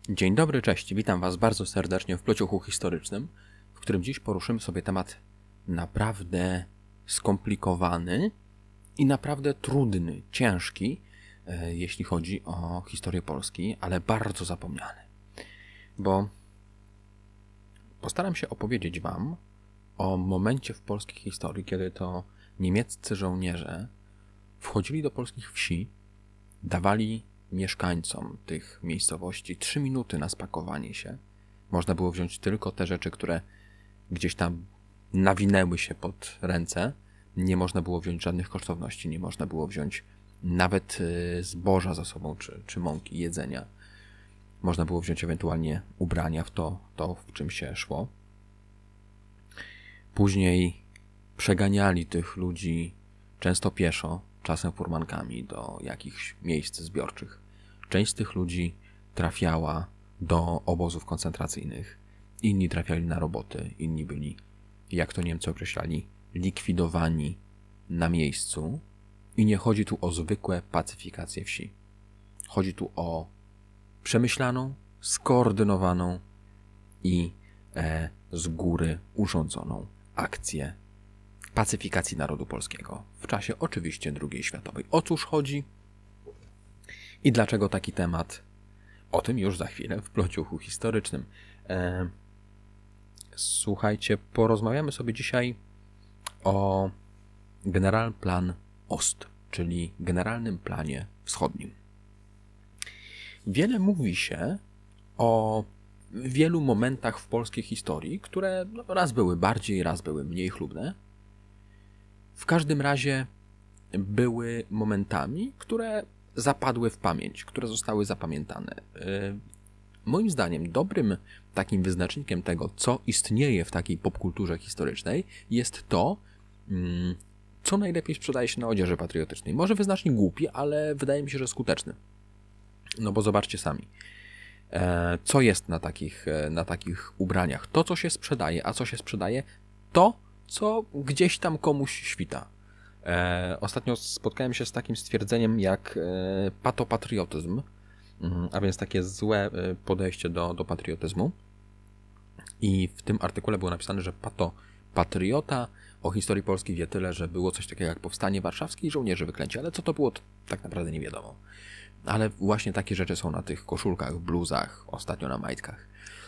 Dzień dobry, cześć. Witam Was bardzo serdecznie w Plociochu Historycznym, w którym dziś poruszymy sobie temat naprawdę skomplikowany i naprawdę trudny, ciężki, jeśli chodzi o historię Polski, ale bardzo zapomniany. Bo postaram się opowiedzieć Wam o momencie w polskiej historii, kiedy to niemieccy żołnierze wchodzili do polskich wsi, dawali mieszkańcom tych miejscowości 3 minuty na spakowanie się. Można było wziąć tylko te rzeczy, które gdzieś tam nawinęły się pod ręce. Nie można było wziąć żadnych kosztowności, nie można było wziąć nawet zboża za sobą, czy mąki, jedzenia. Można było wziąć ewentualnie ubrania w to w czym się szło. Później przeganiali tych ludzi często pieszo, czasem furmankami do jakichś miejsc zbiorczych. Część z tych ludzi trafiała do obozów koncentracyjnych, inni trafiali na roboty, inni byli, jak to Niemcy określali, likwidowani na miejscu. I nie chodzi tu o zwykłe pacyfikacje wsi. Chodzi tu o przemyślaną, skoordynowaną i z góry urządzoną akcję pacyfikacji narodu polskiego w czasie oczywiście II światowej. O cóż chodzi i dlaczego taki temat? O tym już za chwilę w Plociuchu Historycznym. Słuchajcie, porozmawiamy sobie dzisiaj o Generalplan Ost, czyli Generalnym Planie Wschodnim. Wiele mówi się o wielu momentach w polskiej historii, które raz były bardziej, raz były mniej chlubne. W każdym razie były momentami, które zapadły w pamięć, które zostały zapamiętane. Moim zdaniem dobrym takim wyznacznikiem tego, co istnieje w takiej popkulturze historycznej, jest to, co najlepiej sprzedaje się na odzieży patriotycznej. Może wyznacznik głupi, ale wydaje mi się, że skuteczny. No bo zobaczcie sami, co jest na takich ubraniach. To, co się sprzedaje, a co się sprzedaje, to, co gdzieś tam komuś świta. Ostatnio spotkałem się z takim stwierdzeniem jak patopatriotyzm, a więc takie złe podejście do patriotyzmu. I w tym artykule było napisane, że patriota o historii Polski wie tyle, że było coś takiego jak Powstanie Warszawskie i żołnierze wyklęci, ale co to było, to tak naprawdę nie wiadomo. Ale właśnie takie rzeczy są na tych koszulkach, bluzach, ostatnio na majtkach.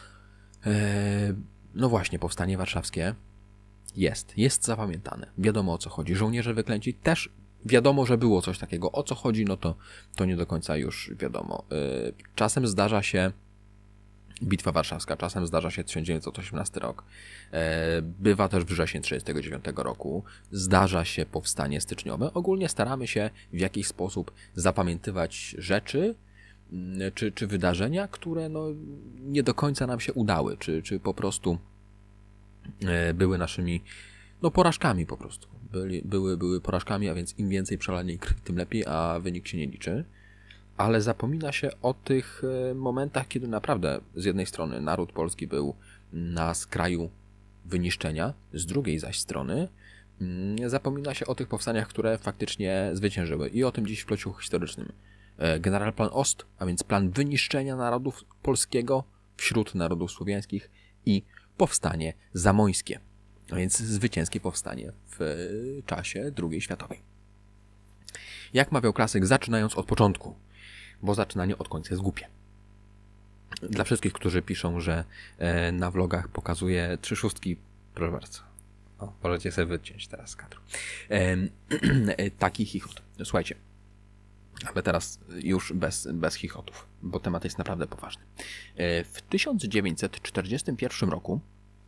No właśnie, Powstanie Warszawskie jest zapamiętane. Wiadomo, o co chodzi. Żołnierze wyklęci też wiadomo, że było coś takiego. O co chodzi, no to nie do końca już wiadomo. Czasem zdarza się Bitwa Warszawska, czasem zdarza się 1918 rok. Bywa też wrzesień 1939 roku. Zdarza się powstanie styczniowe. Ogólnie staramy się w jakiś sposób zapamiętywać rzeczy czy wydarzenia, które nie do końca nam się udały, czy po prostu były naszymi porażkami po prostu. Były porażkami, a więc im więcej przelanej krwi, tym lepiej, a wynik się nie liczy. Ale zapomina się o tych momentach, kiedy naprawdę z jednej strony naród polski był na skraju wyniszczenia, z drugiej zaś strony zapomina się o tych powstaniach, które faktycznie zwyciężyły. I o tym dziś w Plociuchu Historycznym. Generalplan Ost, a więc plan wyniszczenia narodu polskiego wśród narodów słowiańskich i powstanie zamońskie, a więc zwycięskie powstanie w czasie II światowej. Jak mawiał klasyk, zaczynając od początku, bo zaczynanie od końca jest głupie. Dla wszystkich, którzy piszą, że na vlogach pokazuje 3 szóstki, proszę bardzo. Możecie sobie wyciąć teraz z kadru. Taki chichot. Słuchajcie, ale teraz już bez chichotów, bo temat jest naprawdę poważny. W 1941 roku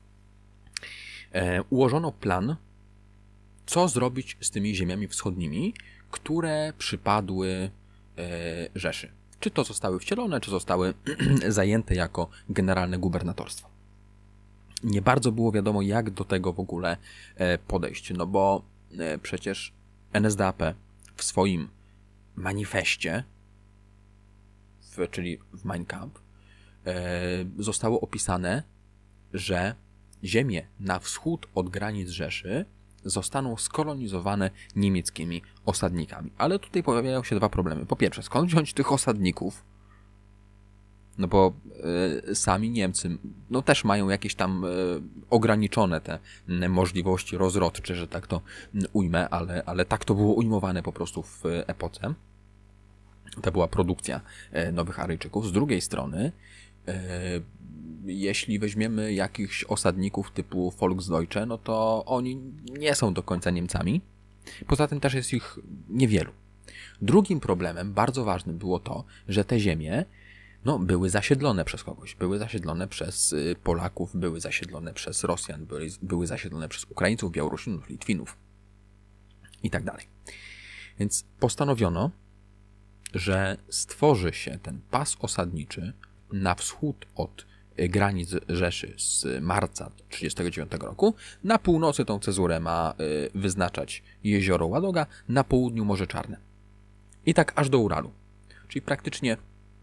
ułożono plan, co zrobić z tymi ziemiami wschodnimi, które przypadły Rzeszy. Czy to zostały wcielone, czy zostały zajęte jako generalne gubernatorstwo. Nie bardzo było wiadomo, jak do tego w ogóle podejść, no bo przecież NSDAP w swoim manifestie, czyli w Mein Kampf, zostało opisane, że ziemie na wschód od granic Rzeszy zostaną skolonizowane niemieckimi osadnikami. Ale tutaj pojawiają się 2 problemy. Po pierwsze, skąd wziąć tych osadników? No bo sami Niemcy no też mają jakieś tam ograniczone te możliwości rozrodcze, że tak to ujmę, ale tak to było ujmowane po prostu w epoce. To była produkcja nowych Aryjczyków. Z drugiej strony, jeśli weźmiemy jakichś osadników typu Volksdeutsche, no to oni nie są do końca Niemcami. Poza tym też jest ich niewielu. Drugim problemem, bardzo ważnym, było to, że te ziemie no, były zasiedlone przez kogoś. Były zasiedlone przez Polaków, były zasiedlone przez Rosjan, były zasiedlone przez Ukraińców, Białorusinów, Litwinów i tak dalej. Więc postanowiono, że stworzy się ten pas osadniczy na wschód od granic Rzeszy z marca 1939 roku. Na północy tą cezurę ma wyznaczać jezioro Ładoga, na południu Morze Czarne. I tak aż do Uralu. Czyli praktycznie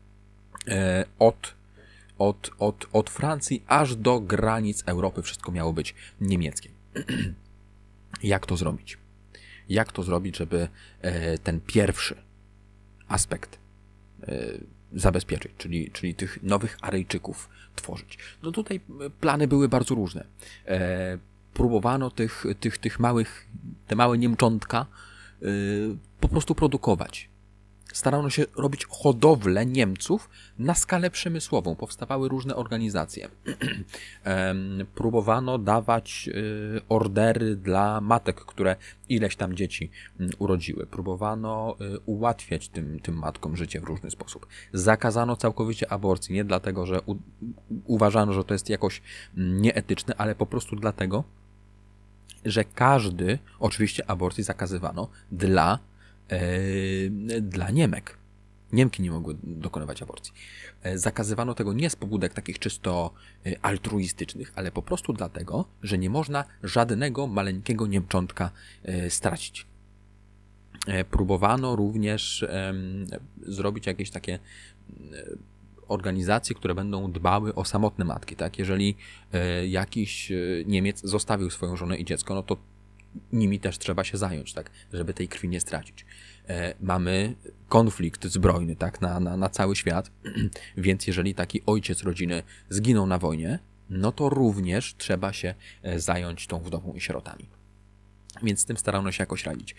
od Francji aż do granic Europy wszystko miało być niemieckie. Jak to zrobić? Jak to zrobić, żeby ten pierwszy aspekt zabezpieczyć, czyli tych nowych Aryjczyków tworzyć? No tutaj plany były bardzo różne. Próbowano te małe niemczątka po prostu produkować. Starano się robić hodowlę Niemców na skalę przemysłową. Powstawały różne organizacje. Próbowano dawać ordery dla matek, które ileś tam dzieci urodziły. Próbowano ułatwiać tym matkom życie w różny sposób. Zakazano całkowicie aborcji. Nie dlatego, że uważano, że to jest jakoś nieetyczne, ale po prostu dlatego, że oczywiście aborcji zakazywano dla Niemek. Niemki nie mogły dokonywać aborcji. Zakazywano tego nie z pobudek takich czysto altruistycznych, ale po prostu dlatego, że nie można żadnego maleńkiego niemczątka stracić. Próbowano również zrobić jakieś takie organizacje, które będą dbały o samotne matki. Tak? Jeżeli jakiś Niemiec zostawił swoją żonę i dziecko, no to nimi też trzeba się zająć, tak, żeby tej krwi nie stracić. Mamy konflikt zbrojny, tak, na cały świat, więc jeżeli taki ojciec rodziny zginął na wojnie, no to również trzeba się zająć tą wdową i sierotami. Więc z tym starano się jakoś radzić.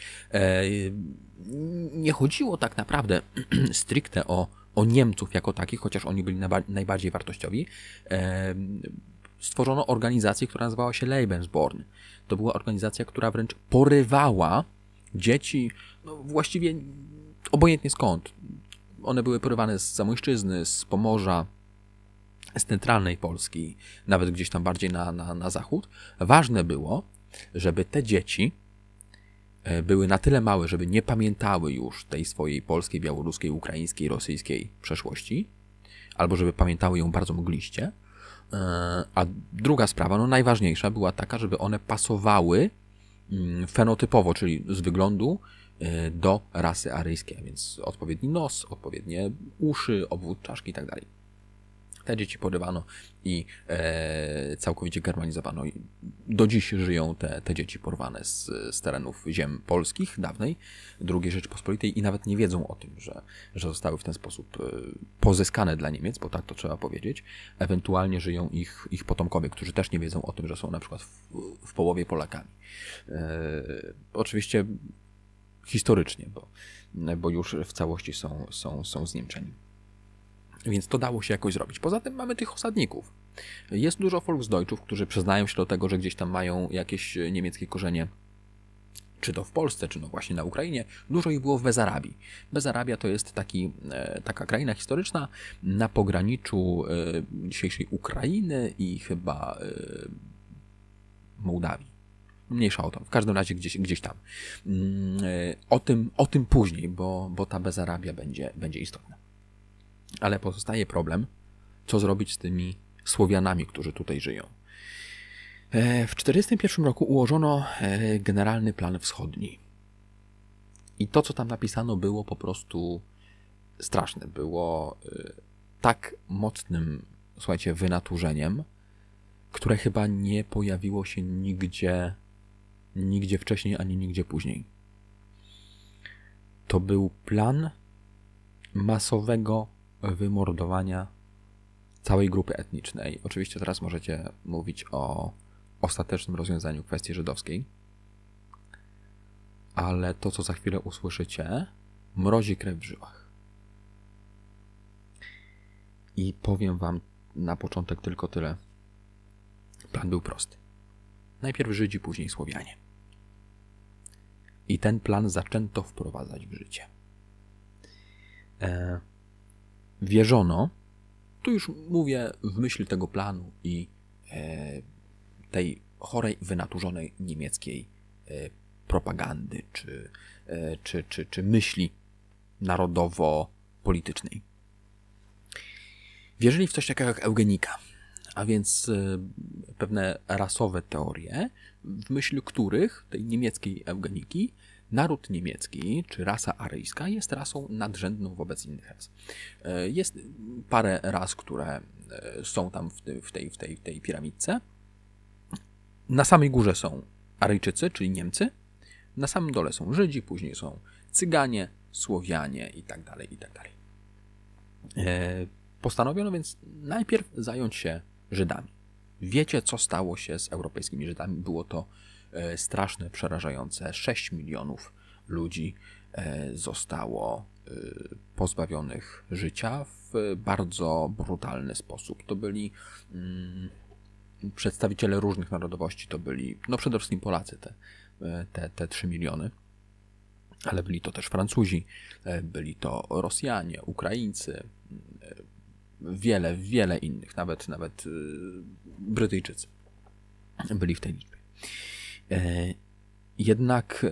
Nie chodziło tak naprawdę stricte o Niemców jako takich, chociaż oni byli najbardziej wartościowi. Stworzono organizację, która nazywała się Lebensborn. To była organizacja, która wręcz porywała dzieci, no właściwie obojętnie skąd. One były porywane z Zamojszczyzny, z Pomorza, z centralnej Polski, nawet gdzieś tam bardziej na zachód. Ważne było, żeby te dzieci były na tyle małe, żeby nie pamiętały już tej swojej polskiej, białoruskiej, ukraińskiej, rosyjskiej przeszłości, albo żeby pamiętały ją bardzo mgliście. A druga sprawa, no najważniejsza, była taka, żeby one pasowały fenotypowo, czyli z wyglądu do rasy aryjskiej, więc odpowiedni nos, odpowiednie uszy, obwód czaszki i tak dalej. Te dzieci porywano i całkowicie germanizowano. Do dziś żyją te dzieci porwane z terenów ziem polskich, dawnej, II Rzeczypospolitej i nawet nie wiedzą o tym, że zostały w ten sposób pozyskane dla Niemiec, bo tak to trzeba powiedzieć. Ewentualnie żyją ich potomkowie, którzy też nie wiedzą o tym, że są na przykład w połowie Polakami. Oczywiście historycznie, bo już w całości są zniemczeni. Więc to dało się jakoś zrobić. Poza tym mamy tych osadników. Jest dużo Volksdeutschów, którzy przyznają się do tego, że gdzieś tam mają jakieś niemieckie korzenie, czy to w Polsce, czy no właśnie na Ukrainie. Dużo ich było w Bezarabii. Bezarabia to jest taka kraina historyczna na pograniczu dzisiejszej Ukrainy i chyba Mołdawii. Mniejsza o to. W każdym razie gdzieś tam. O tym później, bo ta Bezarabia będzie istotna. Ale pozostaje problem, co zrobić z tymi Słowianami, którzy tutaj żyją. W 1941 roku ułożono generalny plan wschodni. I to, co tam napisano, było po prostu straszne. Było tak mocnym, słuchajcie, wynaturzeniem, które chyba nie pojawiło się nigdzie wcześniej, ani nigdzie później. To był plan masowego wymordowania całej grupy etnicznej. Oczywiście teraz możecie mówić o ostatecznym rozwiązaniu kwestii żydowskiej, ale to, co za chwilę usłyszycie, mrozi krew w żyłach. I powiem wam na początek tylko tyle. Plan był prosty. Najpierw Żydzi, później Słowianie. I ten plan zaczęto wprowadzać w życie. Wierzono, tu już mówię w myśl tego planu i tej chorej, wynaturzonej niemieckiej propagandy czy myśli narodowo-politycznej. Wierzyli w coś takiego jak eugenika, a więc pewne rasowe teorie, w myśl których tej niemieckiej eugeniki naród niemiecki czy rasa aryjska jest rasą nadrzędną wobec innych ras. Jest parę ras, które są tam w tej piramidce. Na samej górze są Aryjczycy, czyli Niemcy. Na samym dole są Żydzi, później są Cyganie, Słowianie i tak dalej, i tak dalej. Postanowiono więc najpierw zająć się Żydami. Wiecie, co stało się z europejskimi Żydami? Było to straszne, przerażające. 6 milionów ludzi zostało pozbawionych życia w bardzo brutalny sposób. To byli przedstawiciele różnych narodowości, to byli przede wszystkim Polacy, te 3 miliony, ale byli to też Francuzi, byli to Rosjanie, Ukraińcy, wiele innych, nawet Brytyjczycy byli w tej liczbie. Jednak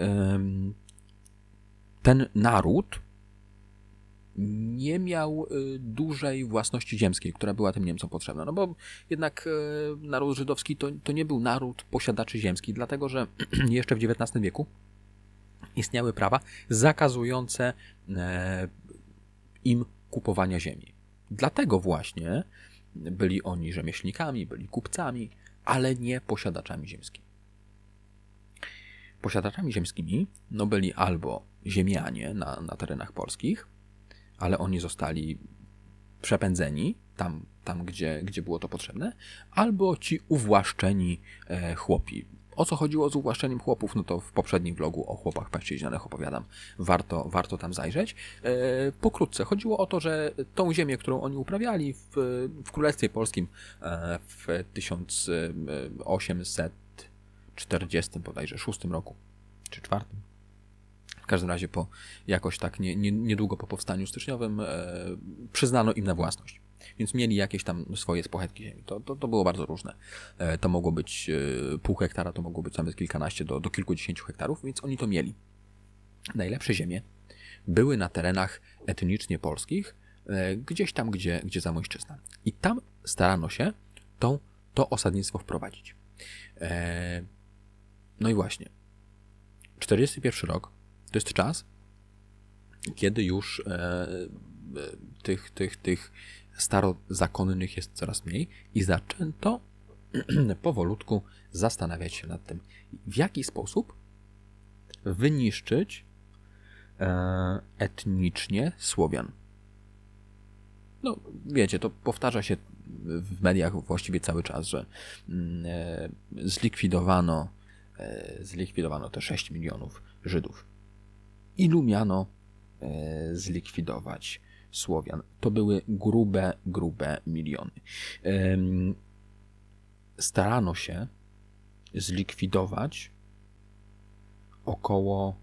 ten naród nie miał dużej własności ziemskiej, która była tym Niemcom potrzebna. No bo jednak naród żydowski to nie był naród posiadaczy ziemskich, dlatego że jeszcze w XIX wieku istniały prawa zakazujące im kupowania ziemi. Dlatego właśnie byli oni rzemieślnikami, byli kupcami, ale nie posiadaczami ziemskimi. Posiadaczami ziemskimi byli albo ziemianie na terenach polskich, ale oni zostali przepędzeni tam gdzie było to potrzebne, albo ci uwłaszczeni chłopi. O co chodziło z uwłaszczeniem chłopów, to w poprzednim vlogu o chłopach paździerzonych opowiadam. Warto tam zajrzeć. Pokrótce chodziło o to, że tą ziemię, którą oni uprawiali w Królestwie Polskim w 1840 bodajże 6 roku, czy 4. W każdym razie jakoś tak niedługo po powstaniu styczniowym przyznano im na własność. Więc mieli jakieś tam swoje spochetki ziemi. To było bardzo różne. To mogło być pół hektara, to mogło być nawet kilkanaście do kilkudziesięciu hektarów, więc oni to mieli. Najlepsze ziemie były na terenach etnicznie polskich, gdzieś tam, gdzie Zamojszczyzna. I tam starano się to osadnictwo wprowadzić. No i właśnie. 41 rok to jest czas, kiedy już tych starozakonnych jest coraz mniej i zaczęto powolutku zastanawiać się nad tym, w jaki sposób wyniszczyć etnicznie Słowian. Wiecie, to powtarza się w mediach właściwie cały czas, że zlikwidowano te 6 milionów Żydów. Ilu miano zlikwidować Słowian? To były grube miliony. Starano się zlikwidować około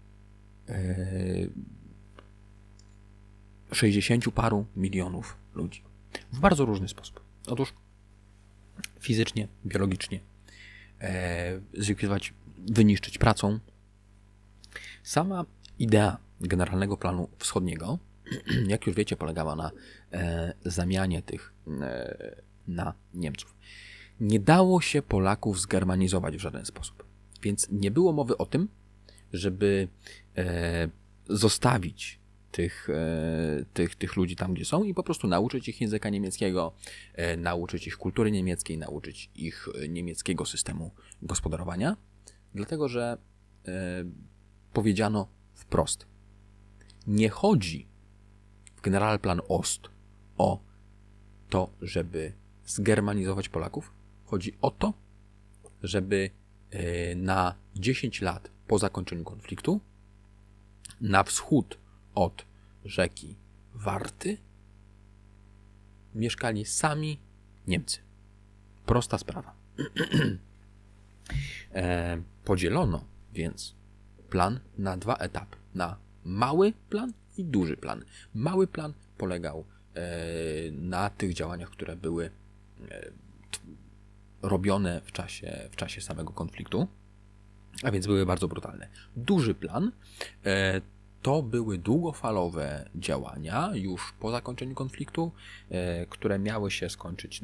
60 paru milionów ludzi. W bardzo różny sposób. Otóż fizycznie, biologicznie zlikwidować, wyniszczyć pracą. Sama idea Generalnego Planu Wschodniego, jak już wiecie, polegała na zamianie tych na Niemców. Nie dało się Polaków zgermanizować w żaden sposób. Więc nie było mowy o tym, żeby zostawić tych ludzi tam, gdzie są i po prostu nauczyć ich języka niemieckiego, nauczyć ich kultury niemieckiej, nauczyć ich niemieckiego systemu gospodarowania. Dlatego, że powiedziano wprost, nie chodzi w Generalplan Ost o to, żeby zgermanizować Polaków. Chodzi o to, żeby na 10 lat po zakończeniu konfliktu na wschód od rzeki Warty mieszkali sami Niemcy. Prosta sprawa. Podzielono więc plan na 2 etapy. Na mały plan i duży plan. Mały plan polegał na tych działaniach, które były robione w czasie samego konfliktu, a więc były bardzo brutalne. Duży plan to były długofalowe działania już po zakończeniu konfliktu, które miały się skończyć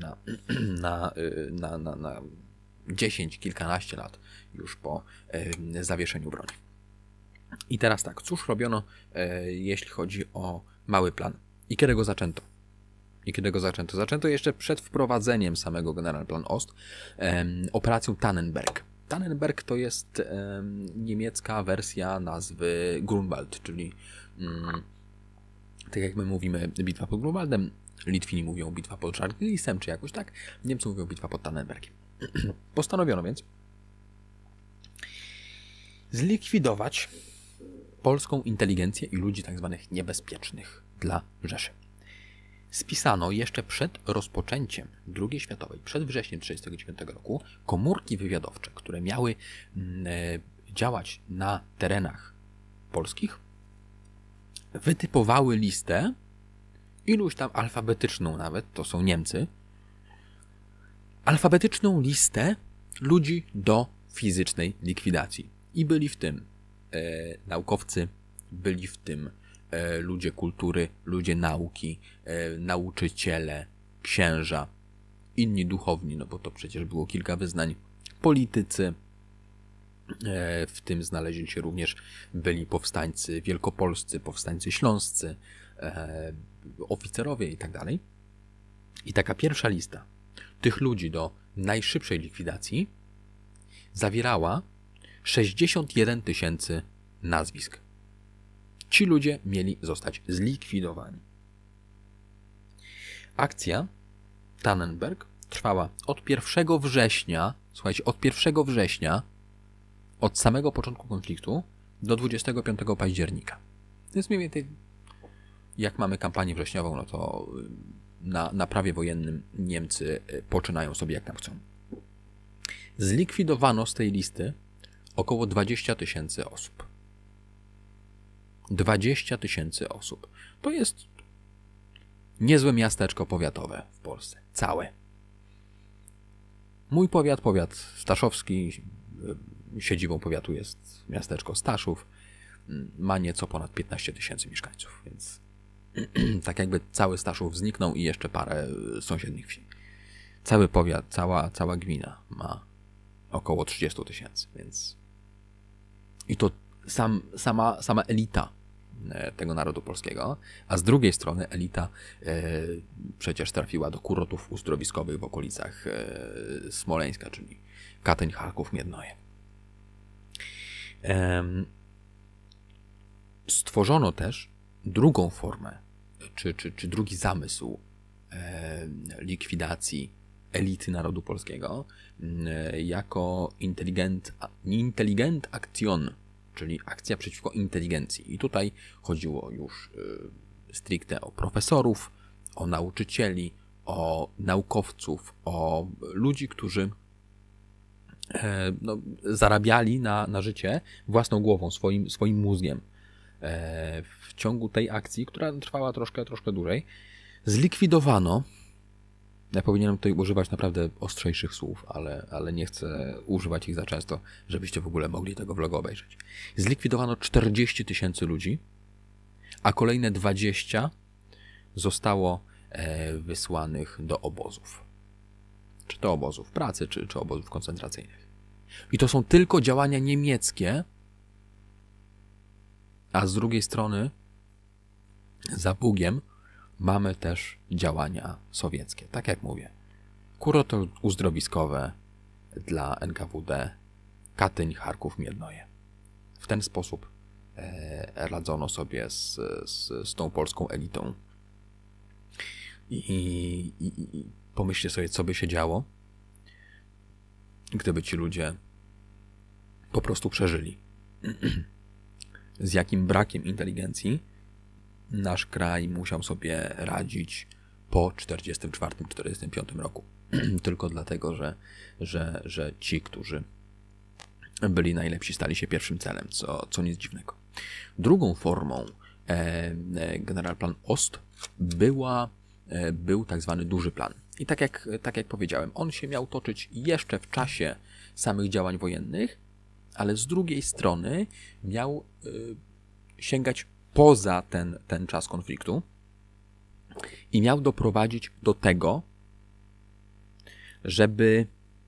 na 10, kilkanaście lat już po zawieszeniu broni. I teraz tak, cóż robiono, jeśli chodzi o mały plan? I kiedy go zaczęto? Zaczęto jeszcze przed wprowadzeniem samego Generalplan Ost operacją Tannenberg. Tannenberg to jest niemiecka wersja nazwy Grunwald, czyli tak jak my mówimy bitwa pod Grunwaldem, Litwini mówią bitwa pod Żarlisem, czy jakoś tak, Niemcy mówią bitwa pod Tannenbergiem. Postanowiono więc zlikwidować polską inteligencję i ludzi tak zwanych niebezpiecznych dla Rzeszy. Spisano jeszcze przed rozpoczęciem II światowej, przed wrześniem 1939 roku, komórki wywiadowcze, które miały działać na terenach polskich, wytypowały listę, iluś tam alfabetyczną nawet, to są Niemcy, alfabetyczną listę ludzi do fizycznej likwidacji. I byli w tym naukowcy, byli w tym ludzie kultury, ludzie nauki, nauczyciele, księża, inni duchowni, no bo to przecież było kilka wyznań, politycy, w tym znaleźli się również byli powstańcy wielkopolscy, powstańcy śląscy, oficerowie i tak dalej. I taka pierwsza lista tych ludzi do najszybszej likwidacji zawierała 61 000 nazwisk. Ci ludzie mieli zostać zlikwidowani. Akcja Tannenberg trwała od 1 września, słuchajcie, od 1 września, od samego początku konfliktu do 25 października. To jest mniej więcej, jak mamy kampanię wrześniową, no to na prawie wojennym Niemcy poczynają sobie jak tam chcą. Zlikwidowano z tej listy około 20 000 osób. 20 000 osób. To jest niezłe miasteczko powiatowe w Polsce. Całe. Mój powiat staszowski, siedzibą powiatu jest miasteczko Staszów, ma nieco ponad 15 000 mieszkańców, więc tak jakby cały Staszów zniknął i jeszcze parę sąsiednich wsi. Cały powiat, cała gmina ma około 30 000, więc i to sama elita tego narodu polskiego, a z drugiej strony elita przecież trafiła do kurortów uzdrowiskowych w okolicach Smoleńska, czyli Katyń, Charków, Miednoje. Stworzono też drugą formę, czy drugi zamysł likwidacji elity narodu polskiego jako Intelligent Action, czyli akcja przeciwko inteligencji. I tutaj chodziło już stricte o profesorów, o nauczycieli, o naukowców, o ludzi, którzy zarabiali na życie własną głową, swoim mózgiem. W ciągu tej akcji, która trwała troszkę dłużej, zlikwidowano, ja powinienem tutaj używać naprawdę ostrzejszych słów, ale nie chcę używać ich za często, żebyście w ogóle mogli tego vloga obejrzeć. Zlikwidowano 40 000 ludzi, a kolejne 20 zostało wysłanych do obozów. Czy to obozów pracy, czy obozów koncentracyjnych. I to są tylko działania niemieckie, a z drugiej strony za Bugiem mamy też działania sowieckie. Tak jak mówię, kurorty uzdrowiskowe dla NKWD, Katyń, Charków, Miednoje. W ten sposób radzono sobie z tą polską elitą. I pomyślcie sobie, co by się działo, gdyby ci ludzie po prostu przeżyli. Z jakim brakiem inteligencji nasz kraj musiał sobie radzić po 1944-1945 roku. Tylko dlatego, że ci, którzy byli najlepsi, stali się pierwszym celem, co nic dziwnego. Drugą formą Generalplan Ost był tak zwany duży plan. I tak jak powiedziałem, on się miał toczyć jeszcze w czasie samych działań wojennych, ale z drugiej strony miał sięgać poza ten czas konfliktu i miał doprowadzić do tego, żeby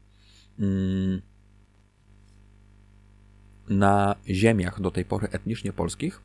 na ziemiach do tej pory etnicznie polskich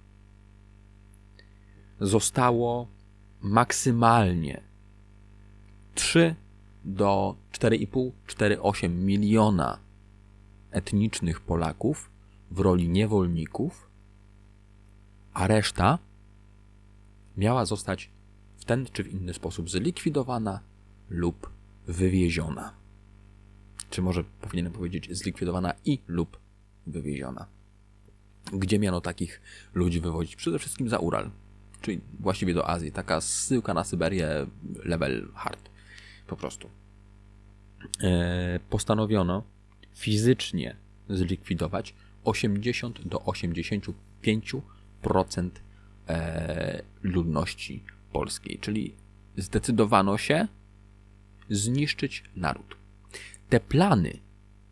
zostało maksymalnie 3 do 4,5-4,8 miliona etnicznych Polaków w roli niewolników, a reszta miała zostać w ten czy w inny sposób zlikwidowana lub wywieziona. Czy może powinienem powiedzieć zlikwidowana i lub wywieziona. Gdzie miano takich ludzi wywozić? Przede wszystkim za Ural, czyli właściwie do Azji. Taka zsyłka na Syberię level hard. Po prostu. Postanowiono fizycznie zlikwidować 80 do 85% ludności polskiej. Czyli zdecydowano się zniszczyć naród. Te plany,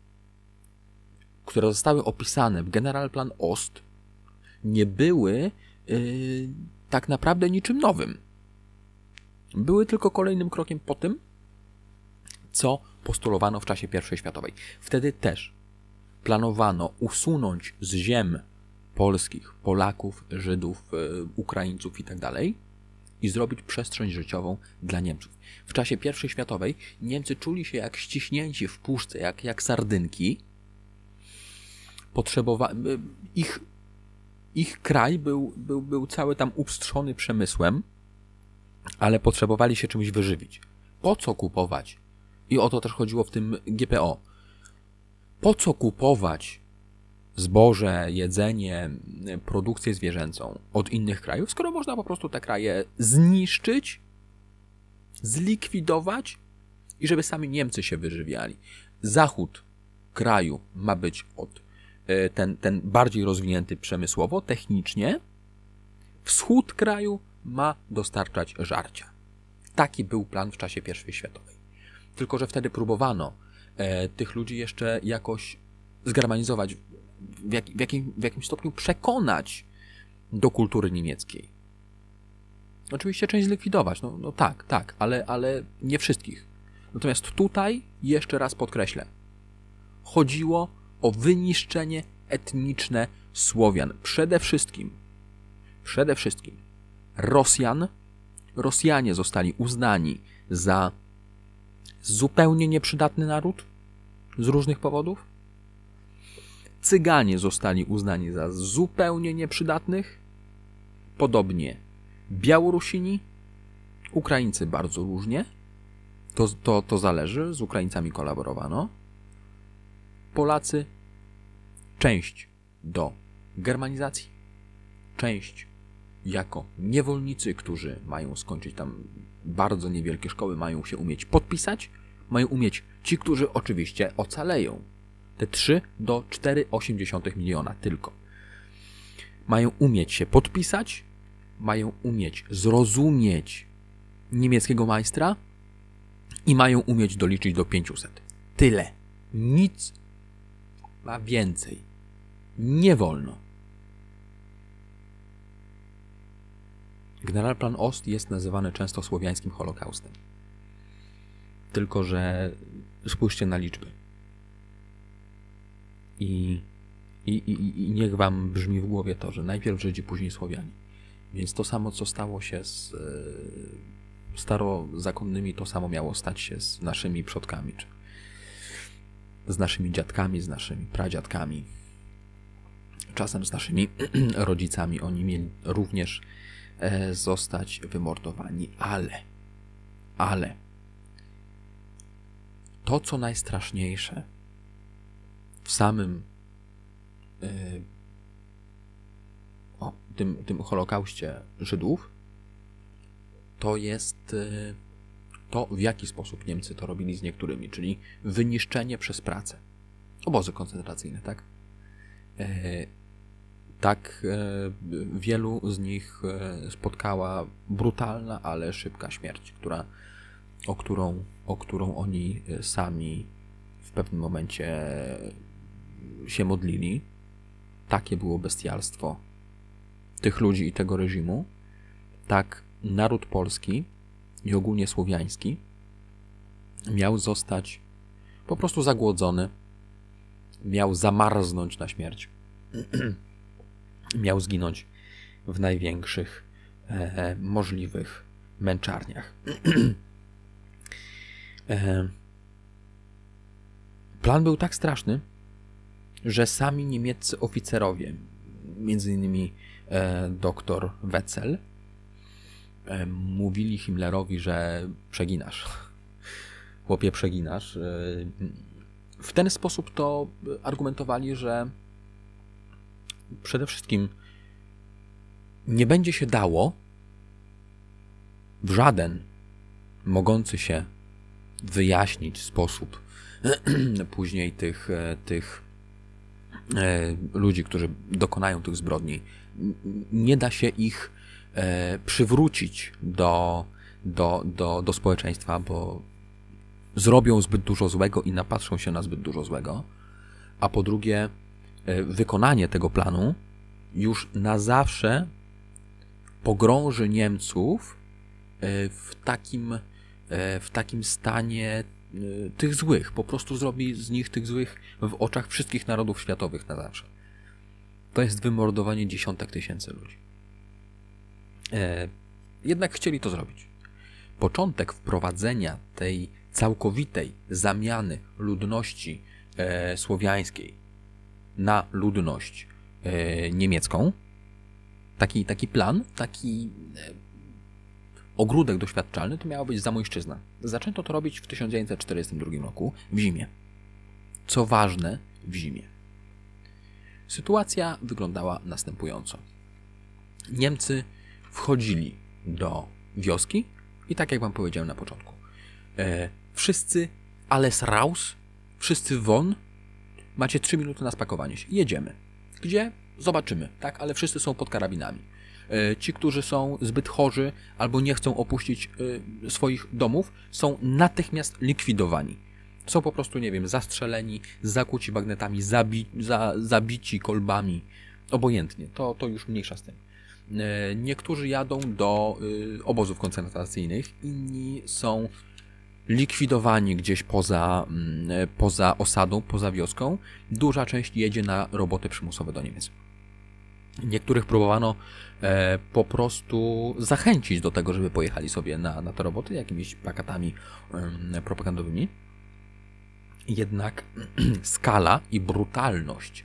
które zostały opisane w Generalplan Ost, nie były tak naprawdę niczym nowym. Były tylko kolejnym krokiem po tym, co postulowano w czasie I światowej. Wtedy też planowano usunąć z ziem polskich Polaków, Żydów, Ukraińców itd. i zrobić przestrzeń życiową dla Niemców. W czasie I światowej Niemcy czuli się jak ściśnięci w puszce, jak sardynki. Ich kraj był cały tam upstrzony przemysłem, ale potrzebowali się czymś wyżywić. Po co kupować? I o to też chodziło w tym GPO. Po co kupować zboże, jedzenie, produkcję zwierzęcą od innych krajów, skoro można po prostu te kraje zniszczyć, zlikwidować i żeby sami Niemcy się wyżywiali. Zachód kraju ma być ten bardziej rozwinięty przemysłowo, technicznie. Wschód kraju ma dostarczać żarcia. Taki był plan w czasie I światowej. Tylko że wtedy próbowano tych ludzi jeszcze jakoś zgermanizować, w jakimś stopniu przekonać do kultury niemieckiej. Oczywiście część zlikwidować, no tak, ale nie wszystkich. Natomiast tutaj, jeszcze raz podkreślę, chodziło o wyniszczenie etniczne Słowian. Przede wszystkim Rosjan. Rosjanie zostali uznani za zupełnie nieprzydatny naród z różnych powodów. Cyganie zostali uznani za zupełnie nieprzydatnych. Podobnie Białorusini, Ukraińcy bardzo różnie. To zależy, z Ukraińcami kolaborowano. Polacy, część do germanizacji, część jako niewolnicy, którzy mają skończyć tam bardzo niewielkie szkoły, mają się umieć podpisać, mają umieć ci, którzy oczywiście ocaleją. Te 3 do 4,8 miliona tylko. Mają umieć się podpisać, mają umieć zrozumieć niemieckiego majstra i mają umieć doliczyć do 500. Tyle. Nic ma więcej. Nie wolno. Generalplan Ost jest nazywany często słowiańskim Holokaustem. Tylko że spójrzcie na liczby. I niech wam brzmi w głowie to, że najpierw Żydzi, później Słowianie. Więc to samo, co stało się z starozakonnymi, to samo miało stać się z naszymi przodkami, czy z naszymi dziadkami, z naszymi pradziadkami, czasem z naszymi rodzicami. Oni mieli również zostać wymordowani, Ale to, co najstraszniejsze w samym tym Holokauście Żydów, to jest to, w jaki sposób Niemcy to robili z niektórymi, czyli wyniszczenie przez pracę. Obozy koncentracyjne, tak? Tak wielu z nich spotkała brutalna, ale szybka śmierć, o którą oni sami w pewnym momencie się modlili. Takie było bestialstwo tych ludzi i tego reżimu. Tak naród polski i ogólnie słowiański miał zostać po prostu zagłodzony, miał zamarznąć na śmierć, miał zginąć w największych możliwych męczarniach. Plan był tak straszny, że sami niemieccy oficerowie, między innymi dr Wetzel, mówili Himmlerowi, że przeginasz. Chłopie, przeginasz. W ten sposób to argumentowali, że przede wszystkim nie będzie się dało w żaden mogący się wyjaśnić sposób później tych ludzi, którzy dokonają tych zbrodni, nie da się ich przywrócić do społeczeństwa, bo zrobią zbyt dużo złego i napatrzą się na zbyt dużo złego. A po drugie, wykonanie tego planu już na zawsze pogrąży Niemców w takim stanie tych złych. Po prostu zrobi z nich tych złych w oczach wszystkich narodów światowych na zawsze. To jest wymordowanie dziesiątek tysięcy ludzi. Jednak chcieli to zrobić. Początek wprowadzenia tej całkowitej zamiany ludności słowiańskiej na ludność niemiecką, taki plan, taki ogródek doświadczalny, to miała być Zamojszczyzna. Zaczęto to robić w 1942 roku w zimie. Co ważne, w zimie. Sytuacja wyglądała następująco. Niemcy wchodzili do wioski i tak jak wam powiedziałem na początku, wszyscy alles raus, wszyscy won, macie 3 minuty na spakowanie się. Jedziemy. Gdzie? Zobaczymy, tak? Ale wszyscy są pod karabinami. Ci, którzy są zbyt chorzy albo nie chcą opuścić swoich domów, są natychmiast likwidowani. Są po prostu, nie wiem, zastrzeleni, zakuci bagnetami, zabici kolbami. Obojętnie, to już mniejsza z tym. Niektórzy jadą do obozów koncentracyjnych, inni są likwidowani gdzieś poza osadą, poza wioską. Duża część jedzie na roboty przymusowe do Niemiec. Niektórych próbowano po prostu zachęcić do tego, żeby pojechali sobie na te roboty jakimiś plakatami propagandowymi. Jednak skala i brutalność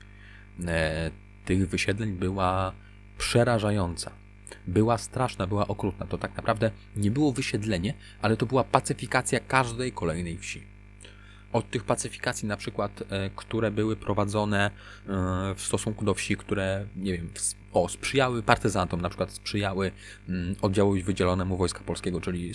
tych wysiedleń była przerażająca. Była straszna, była okrutna. To tak naprawdę nie było wysiedlenie, ale to była pacyfikacja każdej kolejnej wsi. Od tych pacyfikacji na przykład, które były prowadzone w stosunku do wsi, które, nie wiem, sprzyjały partyzantom, na przykład sprzyjały oddziałowi wydzielonemu Wojska Polskiego, czyli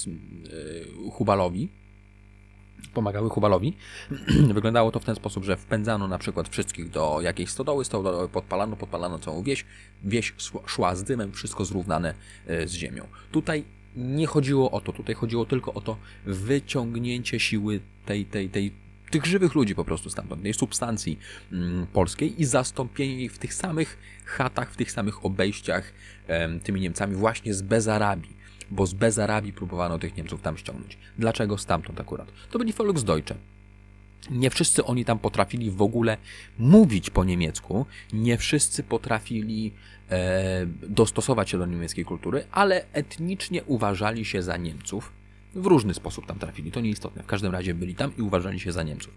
Hubalowi, pomagały Hubalowi. Wyglądało to w ten sposób, że wpędzano na przykład wszystkich do jakiejś stodoły podpalano całą wieś szła z dymem, wszystko zrównane z ziemią. Tutaj nie chodziło o to, tutaj chodziło tylko o to wyciągnięcie siły tych żywych ludzi po prostu stamtąd, tej substancji polskiej i zastąpienie ich w tych samych chatach, w tych samych obejściach tymi Niemcami właśnie z Bezarabii, bo z Bezarabii próbowano tych Niemców tam ściągnąć. Dlaczego stamtąd akurat? To byli Volksdeutsche. Nie wszyscy oni tam potrafili w ogóle mówić po niemiecku, nie wszyscy potrafili dostosować się do niemieckiej kultury, ale etnicznie uważali się za Niemców. W różny sposób tam trafili, to nieistotne. W każdym razie byli tam i uważali się za Niemców.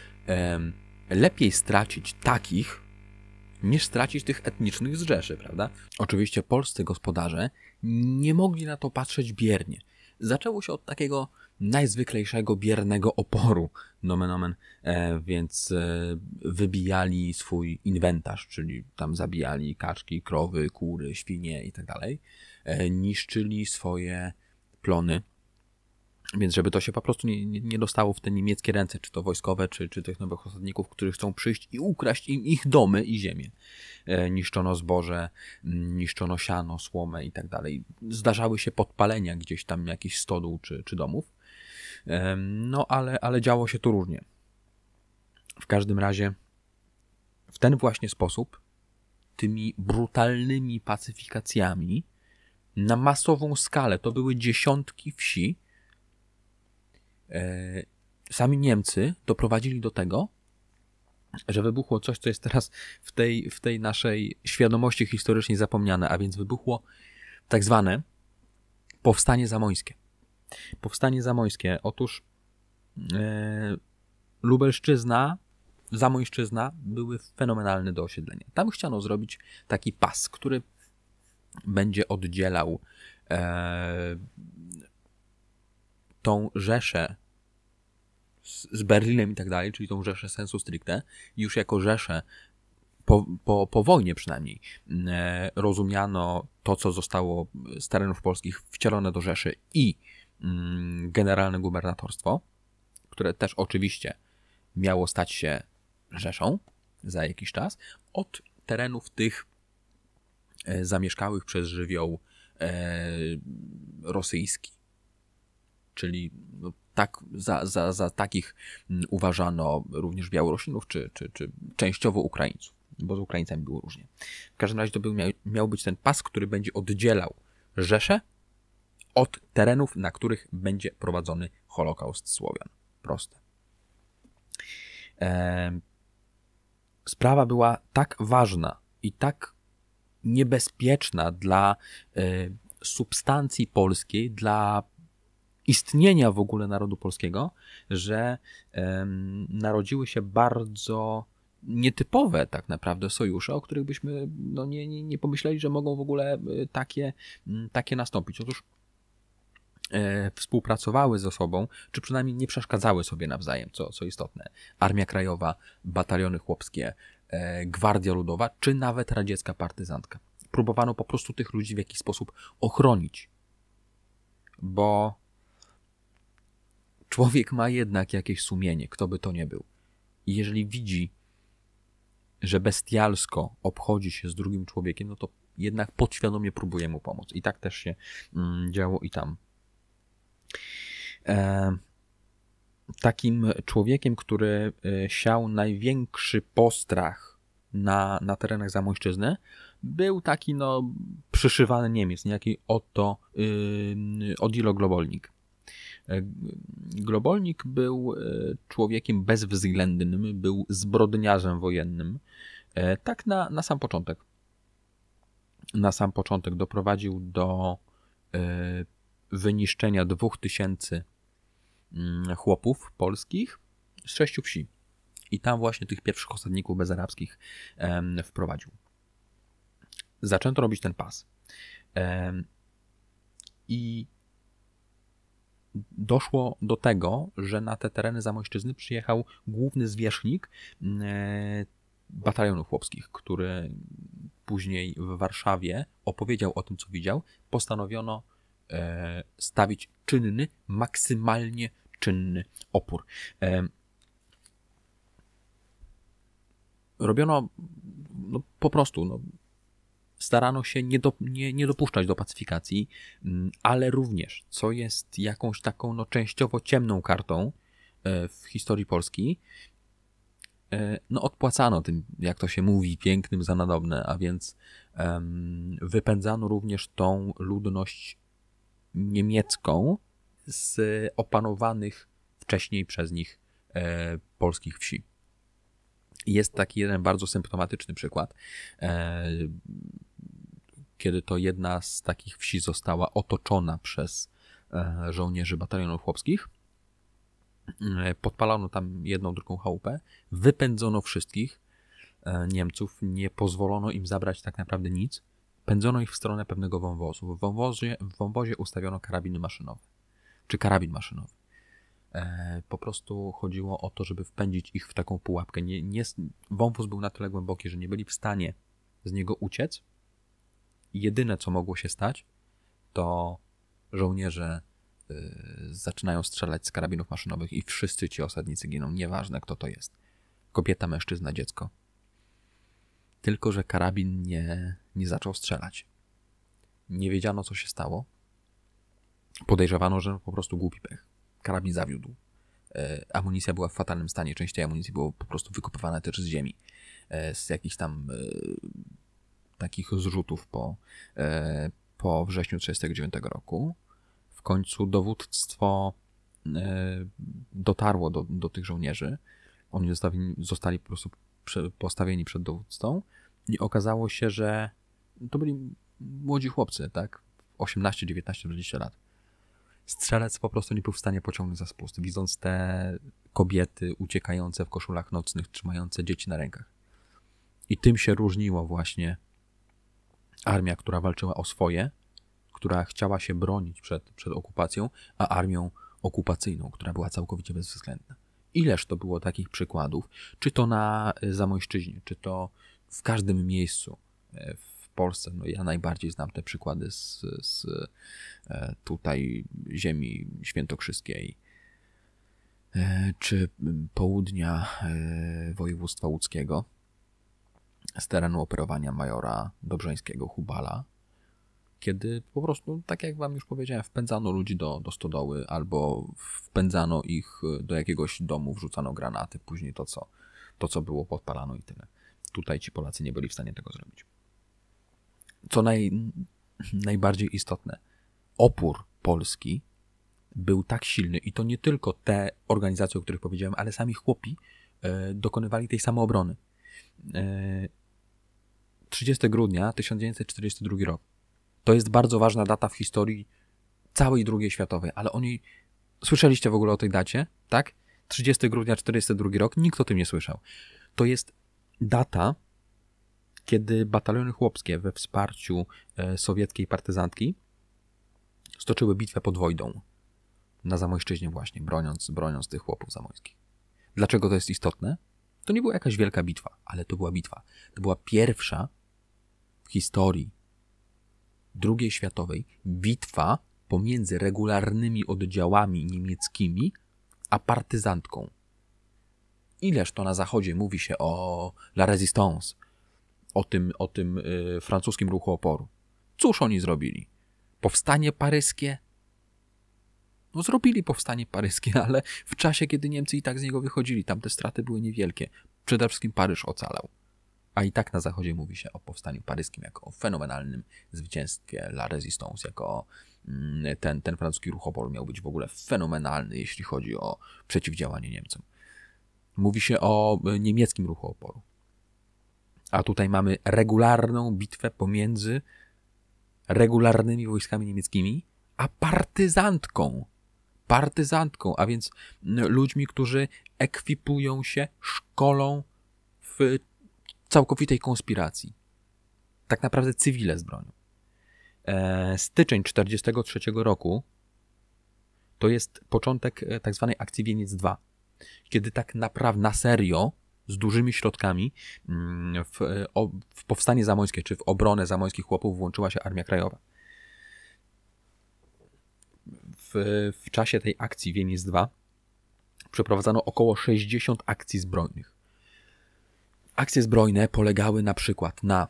Lepiej stracić takich, niż stracić tych etnicznych z Rzeszy, prawda? Oczywiście polscy gospodarze nie mogli na to patrzeć biernie. zaczęło się od takiego najzwyklejszego biernego oporu, nomen omen, więc wybijali swój inwentarz, czyli tam zabijali kaczki, krowy, kury, świnie i tak dalej, niszczyli swoje plony, więc żeby to się po prostu nie dostało w te niemieckie ręce, czy to wojskowe, czy tych nowych osadników, którzy chcą przyjść i ukraść im ich domy i ziemię. Niszczono zboże, niszczono siano, słomę i tak dalej. Zdarzały się podpalenia gdzieś tam jakichś stodół czy domów. No ale działo się to różnie. W każdym razie w ten właśnie sposób, tymi brutalnymi pacyfikacjami na masową skalę, to były dziesiątki wsi, sami Niemcy doprowadzili do tego, że wybuchło coś, co jest teraz w tej naszej świadomości historycznej zapomniane, a więc wybuchło tak zwane Powstanie Zamośskie. Powstanie Zamośskie. Otóż Lubelszczyzna, Zamojszczyzna były fenomenalne do osiedlenia. Tam chciano zrobić taki pas, który będzie oddzielał tą Rzeszę z Berlinem i tak dalej, czyli tą Rzeszę sensu stricte, już jako Rzeszę po wojnie przynajmniej rozumiano to, co zostało z terenów polskich wcielone do Rzeszy i generalne gubernatorstwo, które też oczywiście miało stać się Rzeszą za jakiś czas, od terenów tych zamieszkałych przez żywioł rosyjski. Czyli no, tak, za takich uważano również Białorusinów, czy częściowo Ukraińców, bo z Ukraińcami było różnie. W każdym razie to miał być ten pas, który będzie oddzielał Rzeszę od terenów, na których będzie prowadzony Holokaust Słowian. Proste. Sprawa była tak ważna i tak niebezpieczna dla substancji polskiej, dla istnienia w ogóle narodu polskiego, że narodziły się bardzo nietypowe tak naprawdę sojusze, o których byśmy no, nie pomyśleli, że mogą w ogóle takie nastąpić. Otóż współpracowały ze sobą, czy przynajmniej nie przeszkadzały sobie nawzajem, co istotne. Armia Krajowa, bataliony chłopskie, Gwardia Ludowa, czy nawet radziecka partyzantka. Próbowano po prostu tych ludzi w jakiś sposób ochronić, bo człowiek ma jednak jakieś sumienie, kto by to nie był. I jeżeli widzi, że bestialsko obchodzi się z drugim człowiekiem, no to jednak podświadomie próbuje mu pomóc. I tak też się działo i tam. Takim człowiekiem, który siał największy postrach na terenach Zamojszczyzny, był taki no przyszywany Niemiec, niejaki Odilo Globolnik. Globolnik był człowiekiem bezwzględnym, był zbrodniarzem wojennym. Tak na sam początek. Na sam początek doprowadził do wyniszczenia 2000 chłopów polskich z 6 wsi. I tam właśnie tych pierwszych osadników bezarabskich wprowadził. Zaczęto robić ten pas. I doszło do tego, że na te tereny Zamojszczyzny przyjechał główny zwierzchnik batalionów chłopskich, który później w Warszawie opowiedział o tym, co widział. Postanowiono stawić czynny, maksymalnie czynny opór. Robiono no, po prostu no, starano się nie dopuszczać do pacyfikacji, ale również, co jest jakąś taką no, częściowo ciemną kartą w historii Polski, no odpłacano tym, jak to się mówi, pięknym za nadobne, a więc wypędzano również tą ludność niemiecką z opanowanych wcześniej przez nich polskich wsi. Jest taki jeden bardzo symptomatyczny przykład, kiedy to jedna z takich wsi została otoczona przez żołnierzy batalionów chłopskich. Podpalono tam jedną, drugą chałupę, wypędzono wszystkich Niemców, nie pozwolono im zabrać tak naprawdę nic, pędzono ich w stronę pewnego wąwozu. W wąwozie ustawiono karabiny maszynowe. czy karabin maszynowy. Po prostu chodziło o to, żeby wpędzić ich w taką pułapkę. Wąwóz był na tyle głęboki, że nie byli w stanie z niego uciec. Jedyne, co mogło się stać, to żołnierze zaczynają strzelać z karabinów maszynowych i wszyscy ci osadnicy giną, nieważne kto to jest. Kobieta, mężczyzna, dziecko. Tylko że karabin nie zaczął strzelać. Nie wiedziano, co się stało. Podejrzewano, że po prostu głupi pech. Karabin zawiódł. Amunicja była w fatalnym stanie. Część tej amunicji było po prostu wykopywane też z ziemi. Z jakichś tam takich zrzutów po wrześniu 1939 roku. W końcu dowództwo dotarło do tych żołnierzy. Oni zostali po prostu postawieni przed dowódcą i okazało się, że to byli młodzi chłopcy, tak? 18, 19, 20 lat. Strzelec po prostu nie był w stanie pociągnąć za spust, widząc te kobiety uciekające w koszulach nocnych, trzymające dzieci na rękach. I tym się różniło właśnie armia, która walczyła o swoje, która chciała się bronić przed okupacją, a armią okupacyjną, która była całkowicie bezwzględna. Ileż to było takich przykładów, czy to na Zamojszczyźnie, czy to w każdym miejscu w Polsce. No ja najbardziej znam te przykłady z tutaj ziemi świętokrzyskiej, czy południa województwa łódzkiego, z terenu operowania majora Dobrzeńskiego Hubala, kiedy po prostu, tak jak wam już powiedziałem, wpędzano ludzi do stodoły albo wpędzano ich do jakiegoś domu, wrzucano granaty, później to co było, podpalano i tyle. Tutaj ci Polacy nie byli w stanie tego zrobić. Co najbardziej istotne, opór Polski był tak silny i to nie tylko te organizacje, o których powiedziałem, ale sami chłopi dokonywali tej samoobrony. 30 grudnia 1942 rok. To jest bardzo ważna data w historii całej II światowej, ale słyszeliście w ogóle o tej dacie, tak? 30 grudnia 1942 rok, nikt o tym nie słyszał. To jest data, kiedy bataliony chłopskie we wsparciu sowieckiej partyzantki stoczyły bitwę pod Wojdą na Zamojszczyźnie właśnie, broniąc tych chłopów zamojskich. Dlaczego to jest istotne? To nie była jakaś wielka bitwa, ale to była bitwa. To była pierwsza w historii II światowej bitwa pomiędzy regularnymi oddziałami niemieckimi a partyzantką. Ileż to na zachodzie mówi się o La Résistance, o tym francuskim ruchu oporu. Cóż oni zrobili? Powstanie paryskie? No zrobili powstanie paryskie, ale w czasie, kiedy Niemcy i tak z niego wychodzili, tam te straty były niewielkie. Przede wszystkim Paryż ocalał. A i tak na zachodzie mówi się o powstaniu paryskim jako o fenomenalnym zwycięstwie La Résistance, jako ten francuski ruch oporu miał być w ogóle fenomenalny, jeśli chodzi o przeciwdziałanie Niemcom. Mówi się o niemieckim ruchu oporu. A tutaj mamy regularną bitwę pomiędzy regularnymi wojskami niemieckimi a partyzantką. A więc ludźmi, którzy ekwipują się, szkolą w całkowitej konspiracji. Tak naprawdę cywile z bronią. Styczeń 1943 roku to jest początek tak zwanej akcji Wieniec 2, kiedy tak naprawdę na serio, z dużymi środkami w powstanie zamojskie, czy w obronę zamojskich chłopów włączyła się Armia Krajowa. W czasie tej akcji Wieniec 2 przeprowadzano około 60 akcji zbrojnych. Akcje zbrojne polegały na przykład na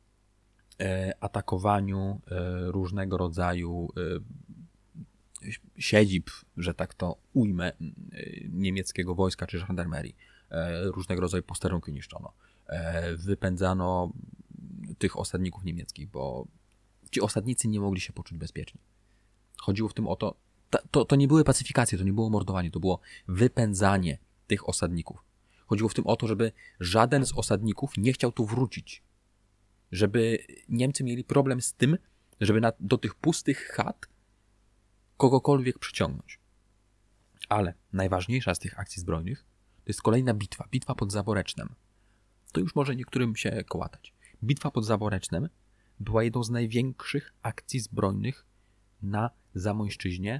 atakowaniu różnego rodzaju siedzib, że tak to ujmę, niemieckiego wojska czy żandarmerii. Różnego rodzaju posterunki niszczono. Wypędzano tych osadników niemieckich, bo ci osadnicy nie mogli się poczuć bezpiecznie. Chodziło w tym o to nie były pacyfikacje, to nie było mordowanie, to było wypędzanie tych osadników. Chodziło w tym o to, żeby żaden z osadników nie chciał tu wrócić. Żeby Niemcy mieli problem z tym, żeby do tych pustych chat kogokolwiek przyciągnąć. Ale najważniejsza z tych akcji zbrojnych to jest kolejna bitwa. Bitwa pod Zaworecznem. To już może niektórym się kołatać. Bitwa pod Zaworecznem była jedną z największych akcji zbrojnych na Zamojszczyźnie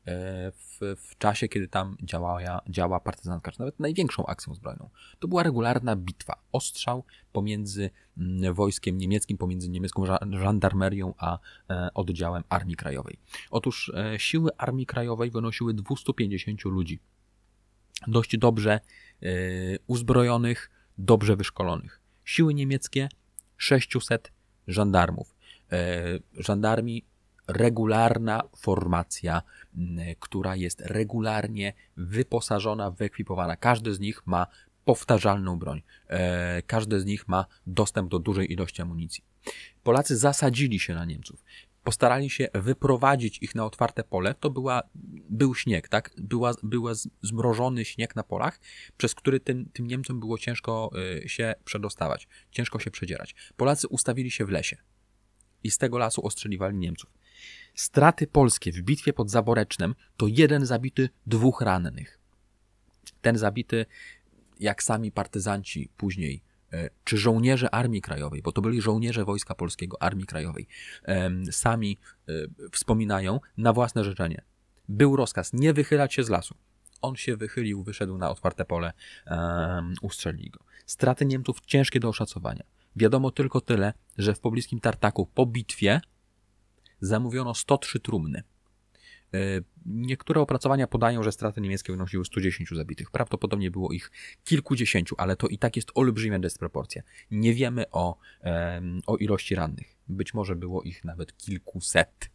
w czasie, kiedy tam działa partyzantka, czy nawet największą akcją zbrojną. To była regularna bitwa, ostrzał pomiędzy wojskiem niemieckim, pomiędzy niemiecką żandarmerią a oddziałem Armii Krajowej. Otóż siły Armii Krajowej wynosiły 250 ludzi. Dość dobrze uzbrojonych, dobrze wyszkolonych. Siły niemieckie 600 żandarmów. Żandarmi regularna formacja, która jest regularnie wyposażona, wyekwipowana. Każdy z nich ma powtarzalną broń. Każdy z nich ma dostęp do dużej ilości amunicji. Polacy zasadzili się na Niemców. Postarali się wyprowadzić ich na otwarte pole. To był śnieg, tak? Był zmrożony śnieg na polach, przez który tym Niemcom było ciężko się przedostawać, ciężko się przedzierać. Polacy ustawili się w lesie i z tego lasu ostrzeliwali Niemców. Straty polskie w bitwie pod Zaborecznem to 1 zabity, 2 rannych. Ten zabity, jak sami partyzanci później, czy żołnierze Armii Krajowej, bo to byli żołnierze Wojska Polskiego, Armii Krajowej, sami wspominają na własne życzenie. Był rozkaz nie wychylać się z lasu. On się wychylił, wyszedł na otwarte pole, ustrzelili go. Straty Niemców ciężkie do oszacowania. Wiadomo tylko tyle, że w pobliskim Tartaku po bitwie zamówiono 103 trumny. Niektóre opracowania podają, że straty niemieckie wynosiły 110 zabitych. Prawdopodobnie było ich kilkudziesięciu, ale to i tak jest olbrzymia dysproporcja. Nie wiemy o ilości rannych. Być może było ich nawet kilkuset.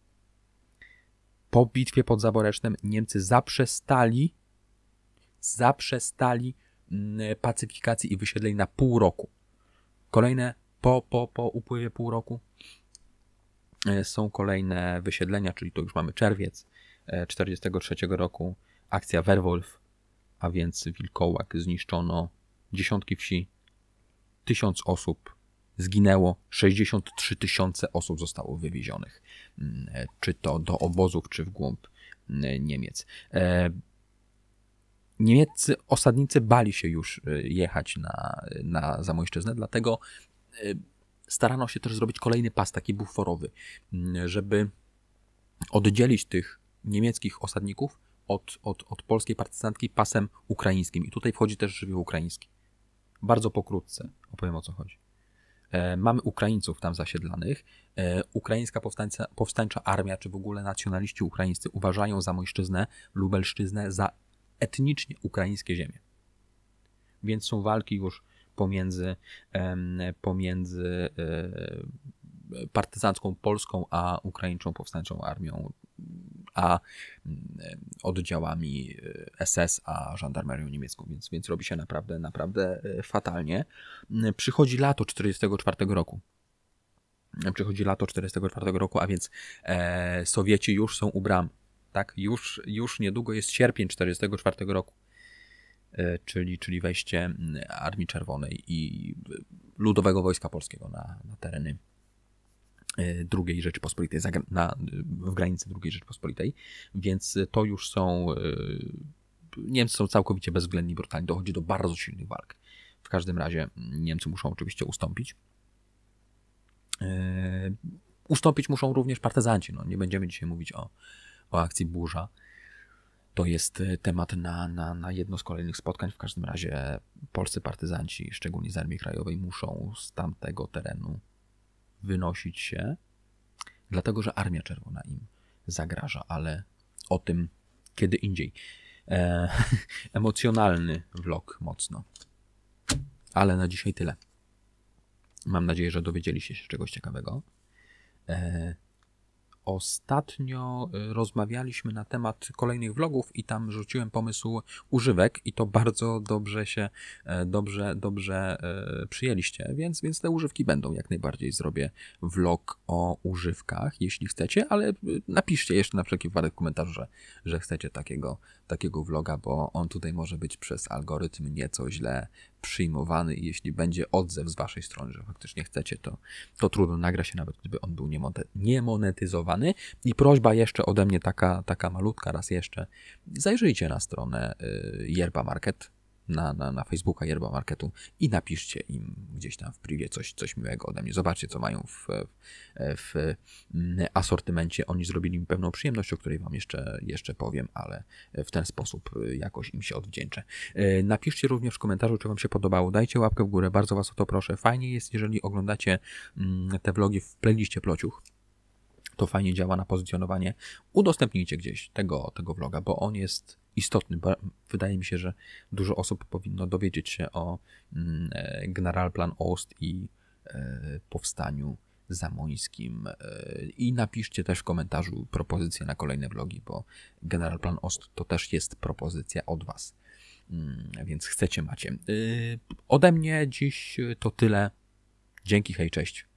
Po bitwie pod Zaborecznem Niemcy zaprzestali pacyfikacji i wysiedleń na pół roku. Kolejne po upływie pół roku są kolejne wysiedlenia, czyli to już mamy czerwiec 1943 roku, akcja Werwolf, a więc Wilkołak, zniszczono dziesiątki wsi, 1000 osób zginęło, 63 000 osób zostało wywiezionych, czy to do obozów, czy w głąb Niemiec. Niemieccy osadnicy bali się już jechać na Zamojszczyznę, dlatego starano się też zrobić kolejny pas, taki buforowy, żeby oddzielić tych niemieckich osadników od polskiej partyzantki pasem ukraińskim. I tutaj wchodzi też żywioł ukraiński. Bardzo pokrótce opowiem, o co chodzi. Mamy Ukraińców tam zasiedlanych. Ukraińska powstańcza armia, czy w ogóle nacjonaliści ukraińscy uważają Zamojszczyznę, Lubelszczyznę za etnicznie ukraińskie ziemie. Więc są walki już pomiędzy partyzancką polską a ukraińczą powstańczą armią, a oddziałami SS, a żandarmerią niemiecką, więc robi się naprawdę fatalnie. Przychodzi lato 1944 roku. A więc Sowieci już są u bram. Tak? Już niedługo jest sierpień 1944 roku. Czyli wejście Armii Czerwonej i Ludowego Wojska Polskiego na tereny II Rzeczypospolitej, w granicy II Rzeczypospolitej, więc to już są, Niemcy są całkowicie bezwzględni, brutalni, dochodzi do bardzo silnych walk. W każdym razie Niemcy muszą oczywiście ustąpić. Ustąpić muszą również partyzanci, no, nie będziemy dzisiaj mówić o akcji Burza. To jest temat na jedno z kolejnych spotkań. W każdym razie polscy partyzanci, szczególnie z Armii Krajowej, muszą z tamtego terenu wynosić się, dlatego że Armia Czerwona im zagraża, ale o tym kiedy indziej. Emocjonalny vlog mocno. Ale na dzisiaj tyle. Mam nadzieję, że dowiedzieliście się czegoś ciekawego. Ostatnio rozmawialiśmy na temat kolejnych vlogów i tam rzuciłem pomysł używek i to bardzo dobrze się przyjęliście, więc te używki będą. Jak najbardziej zrobię vlog o używkach, jeśli chcecie, ale napiszcie jeszcze na wszelki wypadek w komentarzu, że chcecie takiego vloga, bo on tutaj może być przez algorytm nieco źle przyjmowany i jeśli będzie odzew z waszej strony, że faktycznie chcecie, to trudno, nagra się, nawet gdyby on był niemonetyzowany. I prośba jeszcze ode mnie taka malutka, raz jeszcze, zajrzyjcie na stronę Yerba Market, na Facebooka Yerba Marketu i napiszcie im gdzieś tam w privie coś miłego ode mnie. Zobaczcie, co mają w asortymencie. Oni zrobili mi pewną przyjemność, o której wam jeszcze powiem, ale w ten sposób jakoś im się odwdzięczę. Napiszcie również w komentarzu, czy wam się podobało. Dajcie łapkę w górę, bardzo was o to proszę. Fajnie jest, jeżeli oglądacie te vlogi w playliście Plociuch. To fajnie działa na pozycjonowanie. Udostępnijcie gdzieś tego vloga, bo on jest istotny. Wydaje mi się, że dużo osób powinno dowiedzieć się o Generalplan Ost i powstaniu zamońskim. I napiszcie też w komentarzu propozycje na kolejne vlogi, bo Generalplan Ost to też jest propozycja od was. Więc chcecie, macie. Ode mnie dziś to tyle. Dzięki, hej, cześć.